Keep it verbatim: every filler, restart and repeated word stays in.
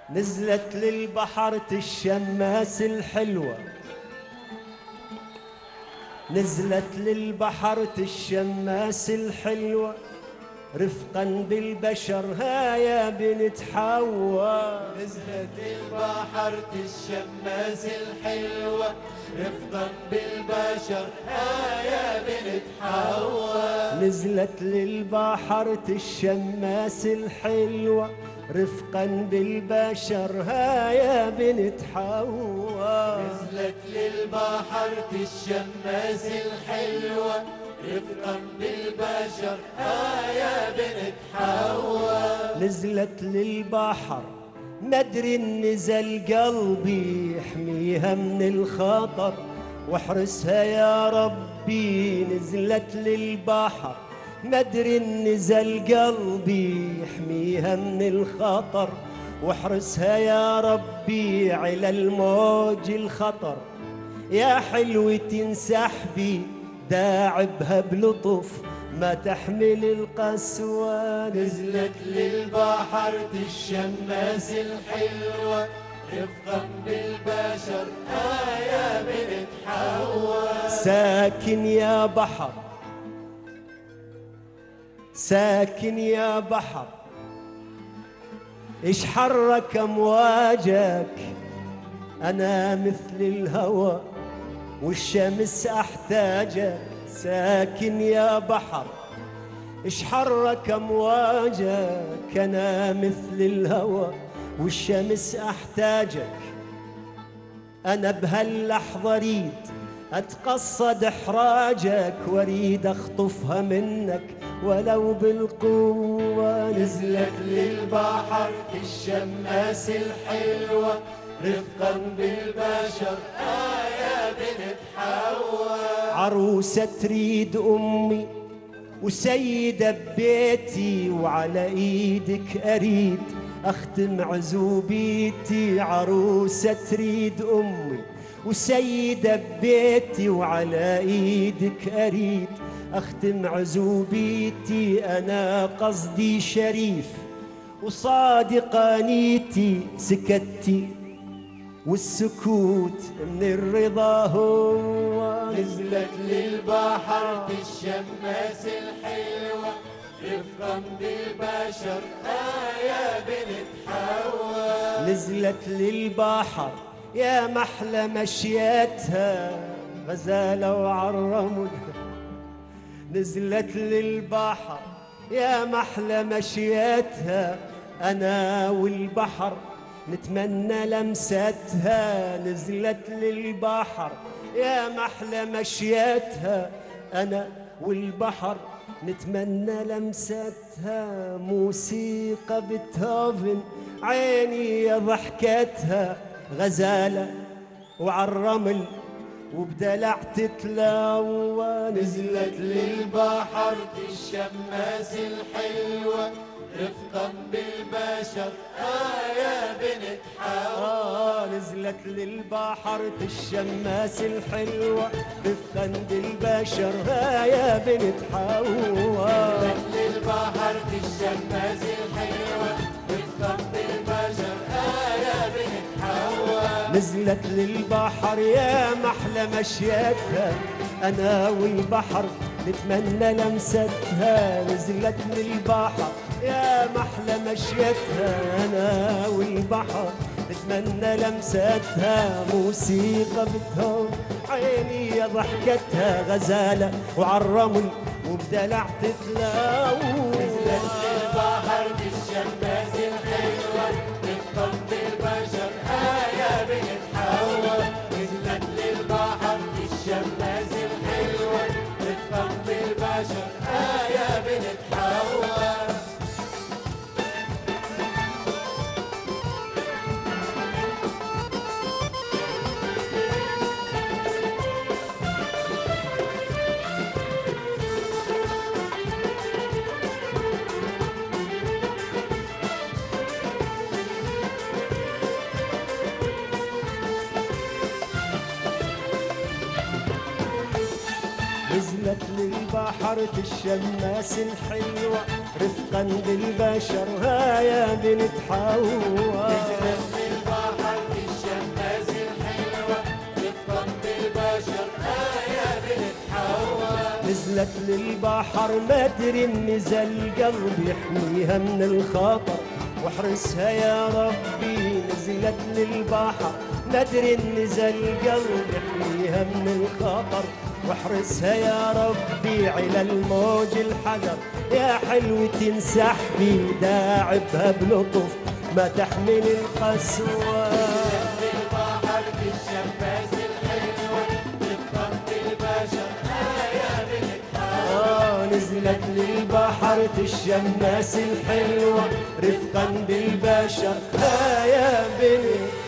نزلت للبحر الشماس الحلوة، نزلت للبحر الشماس الحلوة رفقا بالبشر ها يا بنت حواء. نزلت للبحر الشماس الحلوة رفقا بالبشر ها يا بنت حواء. نزلت للبحر الشماس الحلوة رفقا بالبشر ها يا بنت حواء. نزلت للبحر الشماس الحلوة رفقا بالبشر ها يا بنت حواء. نزلت للبحر مدري نزل قلبي يحميها من الخطر واحرسها يا ربي. نزلت للبحر مدري نزل قلبي يحميها من الخطر واحرسها يا ربي على الموج الخطر. يا حلوة انسحبي داعبها بلطف ما تحمل القسوة. نزلت للبحر الشماس الحلوة رفقا بالبشر ها يا بنت حواء. ساكن يا بحر ساكن يا بحر ايش حرك امواجك. انا مثل الهوى والشمس احتاجك. ساكن يا بحر ايش حرك امواجك. انا مثل الهوى والشمس احتاجك. انا بهاللحظه اريد اتقصد احراجك واريد اخطفها منك ولو بالقوه. نزلت للبحر الشماس الحلوه رفقا بالبشر آه يا بنت حواء. عروسة تريد أمي وسيدة ببيتي وعلى إيدك أريد أختم عزوبيتي. عروسة تريد أمي وسيدة ببيتي وعلى إيدك أريد أختم عزوبيتي. أنا قصدي شريف وصادقة نيتي. سكتي والسكوت من الرضا هو. نزلت للبحر الشماس الحلوة رفقا بالبشر آه يا بنت حواء. نزلت للبحر يا محلى مشيتها غزالة وعرمدها. نزلت للبحر يا محلى مشيتها أنا والبحر نتمنى لمستها. نزلت للبحر يا محلى مشيتها أنا والبحر نتمنى لمستها. موسيقى بيتهوفن عيني يا ضحكتها غزالة وعالرمل وبدلع تتلوى. نزلت للبحر الشماس الحلوة رفقا بالبشر آه يا بنت حواء. آه نزلت للبحر الشماس الحلوة رفقا بالبشر آه يا بنت حواء. نزلت للبحر الشماس الحلوة رفقا بالبشر آه يا بنت حواء. نزلت للبحر يا محلى مشيتها أنا والبحر نتمنى لمستها. نزلت للبحر يا محلى مشيتها أنا والبحر نتمنى لمستها. موسيقى بتهون عيني يا ضحكتها غزالة وعالرمل وبدلع تتلاوى. نزلت للبحر الشماس الحلوة رفقا بالبشر آه يا بنت حواء. نزلت للبحر الشماس الحلوة رفقا بالبشر آه يا بنت حواء. نزلت للبحر الشماس الحلوة رفقا بالبشر هيا بنتحول. نزلت للبحر بالشماس الحلوة رفقا بالبشر هيا بنتحول. نزلت للبحر ما ادري النزل قلبي يحميها من الخطر واحرسها يا ربي. نزلت للبحر ما ادري النزل قلبي يحميها من الخطر واحرسها يا ربي. على الموج الحجر يا حلو تنسحبي داعبها بلطف ما تحمل القسوة. للبحر بالشماس الحلوة رفقا بالبشر هيا بنتحول. آه نزلت للبحر الشماس الحلوة رفقا بالبشر هيا بنتحول.